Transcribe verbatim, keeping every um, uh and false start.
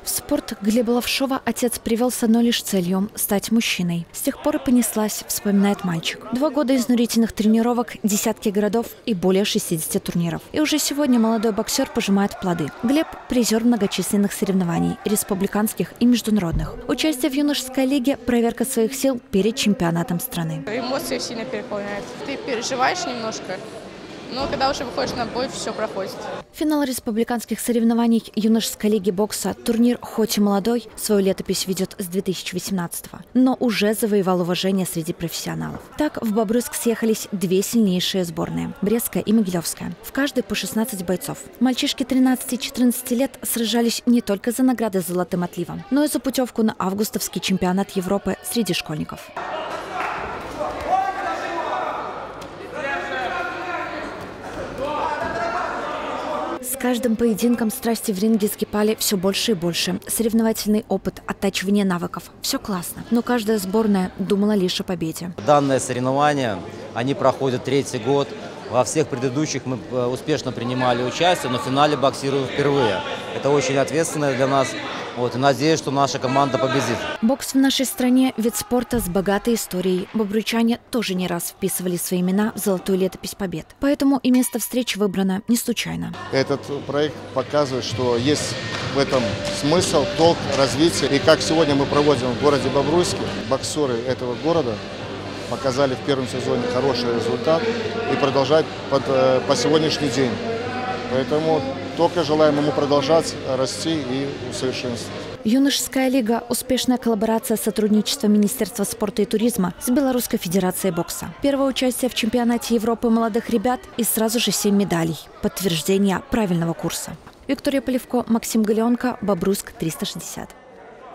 В спорт Глеба Лавшова отец привел с одной лишь целью – стать мужчиной. С тех пор и понеслась, вспоминает мальчик. Два года изнурительных тренировок, десятки городов и более шестидесяти турниров. И уже сегодня молодой боксер пожимает плоды. Глеб – призер многочисленных соревнований, республиканских и международных. Участие в юношеской лиге – проверка своих сил перед чемпионатом страны. Эмоции сильно переполняют. Ты переживаешь немножко, но когда уже выходишь на бой, все проходит. Финал республиканских соревнований юношеской лиги бокса. Турнир, хоть и молодой, свою летопись ведет с две тысячи восемнадцатого, но уже завоевал уважение среди профессионалов. Так, в Бобруйск съехались две сильнейшие сборные – Брестская и Могилевская. В каждой по шестнадцать бойцов. Мальчишки тринадцати-четырнадцати лет сражались не только за награды с золотым отливом, но и за путевку на августовский чемпионат Европы среди школьников. С каждым поединком страсти в ринге вскипали все больше и больше. Соревновательный опыт, оттачивание навыков – все классно. Но каждая сборная думала лишь о победе. Данное соревнование, они проходят третий год. Во всех предыдущих мы успешно принимали участие, но в финале боксируем впервые. Это очень ответственно для нас. Вот, и надеюсь, что наша команда победит. Бокс в нашей стране – вид спорта с богатой историей. Бобруйчане тоже не раз вписывали свои имена в золотую летопись побед. Поэтому и место встречи выбрано не случайно. Этот проект показывает, что есть в этом смысл, толк, развитие. И как сегодня мы проводим в городе Бобруйске, боксеры этого города показали в первом сезоне хороший результат и продолжать под, по сегодняшний день. Поэтому только желаем ему продолжать расти и усовершенствовать. Юношеская лига – успешная коллаборация сотрудничества Министерства спорта и туризма с Белорусской федерацией бокса. Первое участие в чемпионате Европы молодых ребят и сразу же семь медалей. Подтверждение правильного курса. Виктория Полевко, Максим Галеонко, Бобруйск, триста шестьдесят.